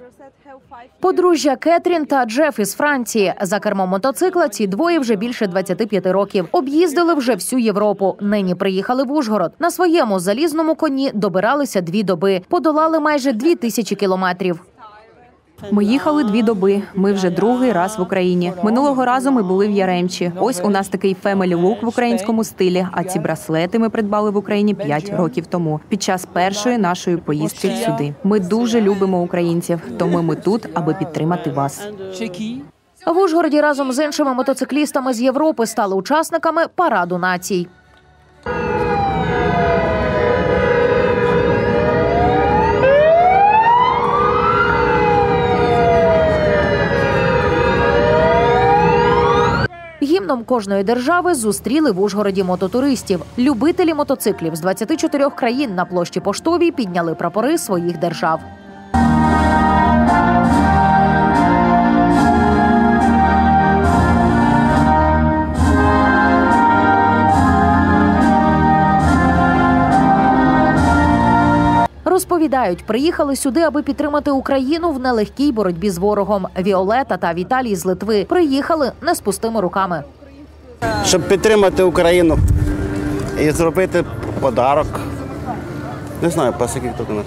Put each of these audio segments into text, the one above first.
Подружжя Кетрін та Джеф із Франції. За кермом мотоцикла ці двоє вже більше 25 років. Об'їздили вже всю Європу. Нині приїхали в Ужгород. На своєму залізному коні добиралися 2 доби. Подолали майже 2000 кілометрів. Ми їхали 2 доби. Ми вже другий раз в Україні. Минулого разу ми були в Яремчі. Ось у нас такий family look в українському стилі. А ці браслети ми придбали в Україні 5 років тому, під час першої нашої поїздки сюди. Ми дуже любимо українців, тому ми тут, аби підтримати вас. В Ужгороді разом з іншими мотоциклістами з Європи стали учасниками параду націй. Гімном кожної держави зустріли в Ужгороді мототуристів. Любителі мотоциклів з 24 країн на площі Поштовій підняли прапори своїх держав. Розповідають, приїхали сюди, аби підтримати Україну в нелегкій боротьбі з ворогом. Віолета та Віталій з Литви приїхали не з пустими руками. Щоб підтримати Україну і зробити подарок. Не знаю, скільки тут у нас.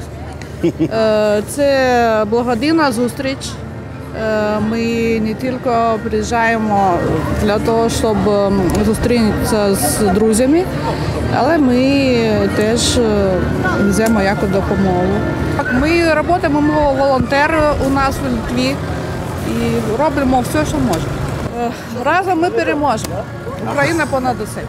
Це благодійна зустріч. Ми не тільки приїжджаємо для того, щоб зустрітися з друзями, але ми теж веземо якусь допомогу. Ми працюємо, ми волонтери у нас в Литві і робимо все, що можемо. Разом ми переможемо. Україна понад усе.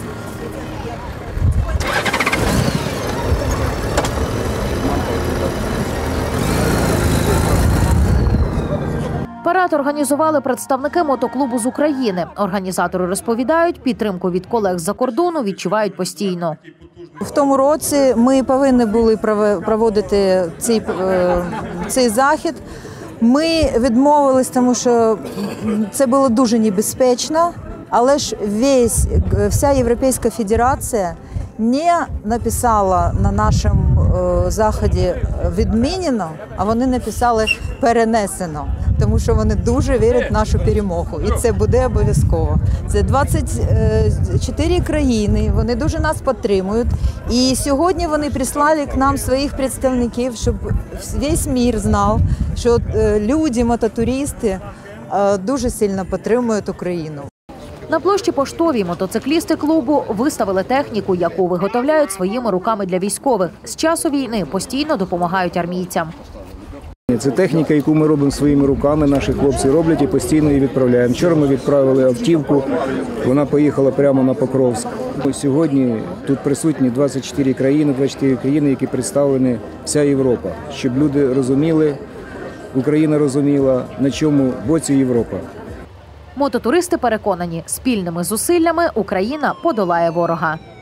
Парад організували представники мотоклубу з України. Організатори розповідають, підтримку від колег з-за кордону відчувають постійно. В тому році ми повинні були проводити цей захід. Ми відмовились, тому що це було дуже небезпечно, але ж вся Європейська Федерація не написала на нашому заході «відмінено», а вони написали «перенесено», тому що вони дуже вірять в нашу перемогу, і це буде обов'язково. Це 24 країни, вони дуже нас підтримують, і сьогодні вони прислали к нам своїх представників, щоб весь світ знав, що люди, мототуристи дуже сильно підтримують Україну. На площі Поштовій мотоциклісти клубу виставили техніку, яку виготовляють своїми руками для військових. З часу війни постійно допомагають армійцям. Це техніка, яку ми робимо своїми руками, наші хлопці роблять і постійно її відправляємо. Вчора ми відправили автівку, вона поїхала прямо на Покровськ. Сьогодні тут присутні 24 країни, які представлені вся Європа, щоб люди розуміли, Україна розуміла, на чому боці Європа. Мототуристи переконані, спільними зусиллями Україна подолає ворога.